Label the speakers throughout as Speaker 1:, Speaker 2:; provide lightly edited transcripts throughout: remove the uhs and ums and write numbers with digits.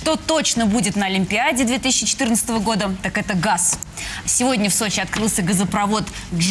Speaker 1: Что точно будет на Олимпиаде 2014 года, так это газ. Сегодня в Сочи открылся газопровод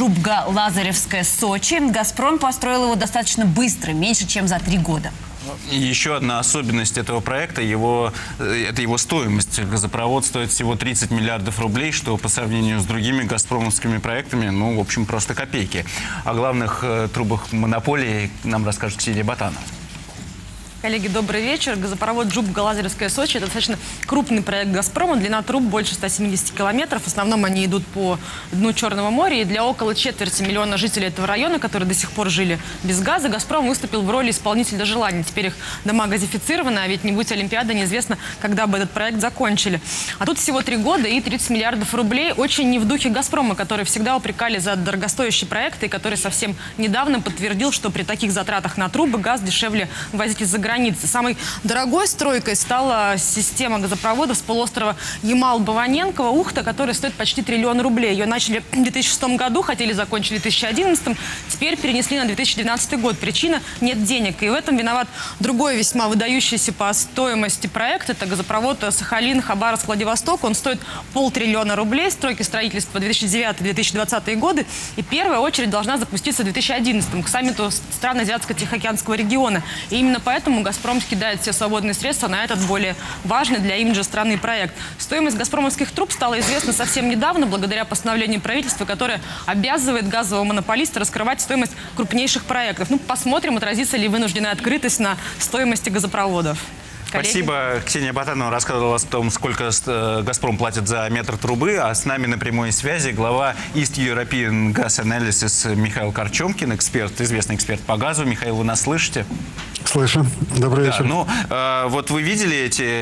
Speaker 1: Джубга-Лазаревская-Сочи. «Газпром» построил его достаточно быстро, меньше чем за 3 года.
Speaker 2: И еще одна особенность этого проекта – это его стоимость. Газопровод стоит всего 30 миллиардов рублей, что по сравнению с другими газпромовскими проектами, ну, в общем, просто копейки. О главных трубах монополии нам расскажет Ксения Батанова.
Speaker 3: Коллеги, добрый вечер. Газопровод Джубга-Лазаревская-Сочи – это достаточно крупный проект «Газпрома». Длина труб больше 170 километров. В основном они идут по дну Черного моря. И для около четверти миллиона жителей этого района, которые до сих пор жили без газа, «Газпром» выступил в роли исполнителя желаний. Теперь их дома газифицированы, а ведь не будь Олимпиады, неизвестно, когда бы этот проект закончили. А тут всего 3 года и 30 миллиардов рублей. Очень не в духе «Газпрома», которые всегда упрекали за дорогостоящие проекты, и который совсем недавно подтвердил, что при таких затратах на трубы газ дешевле возить из-за границы. Самой дорогой стройкой стала система газопровода с полуострова Ямал-Баваненково, Ухта, которая стоит почти 1 триллион рублей. Ее начали в 2006 году, хотели закончить в 2011, теперь перенесли на 2012 год. Причина – нет денег. И в этом виноват другой весьма выдающийся по стоимости проект. Это газопровод Сахалин-Хабаровск-Владивосток. Он стоит 500 миллиона рублей. Стройки строительства 2009-2020 годы. И первая очередь должна запуститься в 2011 к саммиту стран Азиатско-Тихоокеанского региона. И именно поэтому «Газпром» кидает все свободные средства на этот более важный для имиджа страны проект. Стоимость газпромовских труб стала известна совсем недавно, благодаря постановлению правительства, которое обязывает газового монополиста раскрывать стоимость крупнейших проектов. Ну, посмотрим, отразится ли вынужденная открытость на стоимости газопроводов. Коллеги?
Speaker 2: Спасибо. Ксения Батанова рассказывала о том, сколько «Газпром» платит за метр трубы. А с нами на прямой связи глава East European Gas Analysis Михаил Корчомкин, известный эксперт по газу. Михаил, вы нас слышите?
Speaker 4: Слышу. Добрый вечер.
Speaker 2: Ну, вот вы видели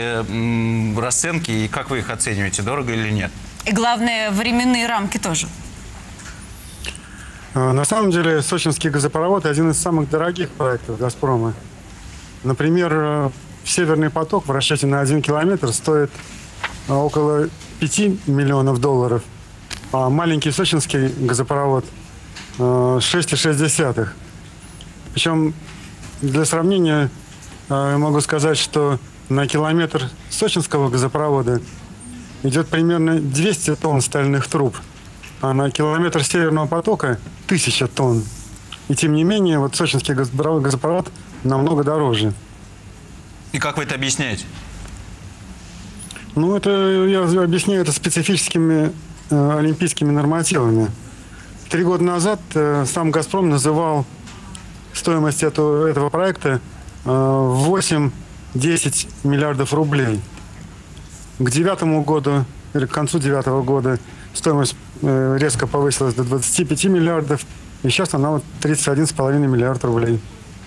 Speaker 2: эти расценки, и как вы их оцениваете, дорого или нет?
Speaker 1: И главное, временные рамки тоже.
Speaker 4: На самом деле, сочинский газопровод – один из самых дорогих проектов «Газпрома». Например, «Северный поток» в расчете на 1 километр стоит около 5 миллионов долларов, а маленький сочинский газопровод – 6,6. Причем, для сравнения, я могу сказать, что на километр сочинского газопровода идет примерно 200 тонн стальных труб, а на километр Северного потока – 1000 тонн. И тем не менее, вот сочинский газопровод намного дороже.
Speaker 2: И как вы это объясняете?
Speaker 4: Ну, это я объясняю это специфическими олимпийскими нормативами. 3 года назад сам «Газпром» называл стоимость этого проекта 8-10 миллиардов рублей. К 2009 году, или к концу 2009 года, стоимость резко повысилась до 25 миллиардов, и сейчас она вот 31,5 миллиард рублей.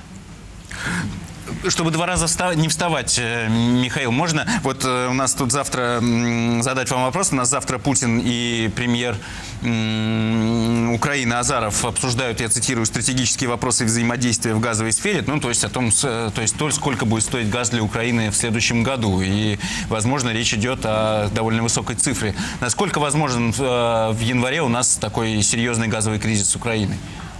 Speaker 2: Чтобы 2 раза не вставать, Михаил, можно? Вот у нас тут завтра задать вам вопрос. У нас завтра Путин и премьер Украины Азаров обсуждают, я цитирую, стратегические вопросы взаимодействия в газовой сфере. Ну, то есть о том, сколько будет стоить газ для Украины в следующем году. И, возможно, речь идет о довольно высокой цифре. Насколько возможен в январе у нас такой серьезный газовый кризис с Украиной?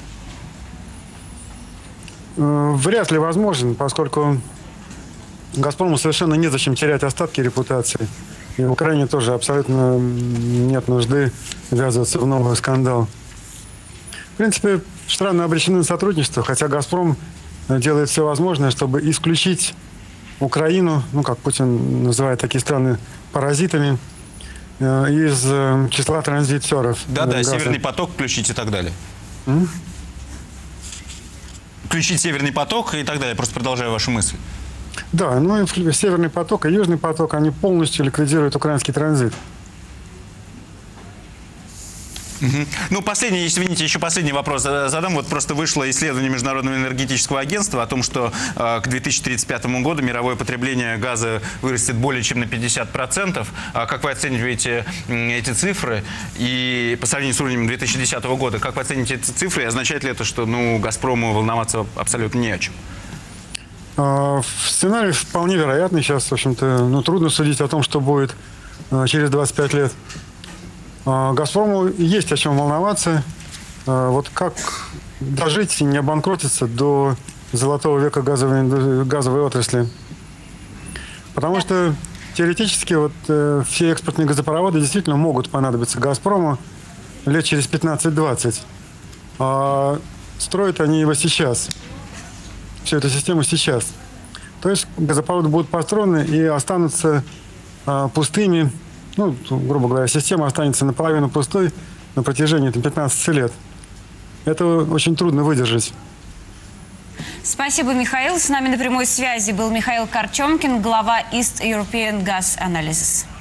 Speaker 4: Вряд ли возможен, поскольку «Газпрому» совершенно незачем терять остатки репутации. И в Украине тоже абсолютно нет нужды ввязываться в новый скандал. В принципе, страны обречены на сотрудничество, хотя «Газпром» делает все возможное, чтобы исключить Украину, ну, как Путин называет такие страны, паразитами, из числа транзитеров.
Speaker 2: Да-да, «Северный поток» включить и так далее. Включить «Северный поток» и так далее. Просто продолжаю вашу мысль.
Speaker 4: Да, ну и «Северный поток» и «Южный поток», они полностью ликвидируют украинский транзит.
Speaker 2: Ну, последний, извините, еще последний вопрос задам. Вот просто вышло исследование Международного энергетического агентства о том, что к 2035 году мировое потребление газа вырастет более чем на 50%. Как вы оцениваете эти цифры? И по сравнению с уровнем 2010 года, как вы оцените эти цифры? И означает ли это, что «Газпрому» волноваться абсолютно не о чем?
Speaker 4: Сценарий вполне вероятный. Сейчас, в общем-то, трудно судить о том, что будет через 25 лет. «Газпрому» есть о чем волноваться. Вот как дожить и не обанкротиться до золотого века газовой отрасли. Потому что Теоретически вот все экспортные газопроводы действительно могут понадобиться «Газпрому» лет через 15-20. А строят они его сейчас. Всю эту систему сейчас. То есть газопроводы будут построены и останутся пустыми. Ну, грубо говоря, система останется наполовину пустой на протяжении 15 лет. Это очень трудно выдержать.
Speaker 1: Спасибо, Михаил. С нами на прямой связи был Михаил Карчемкин, глава East European Gas Analysis.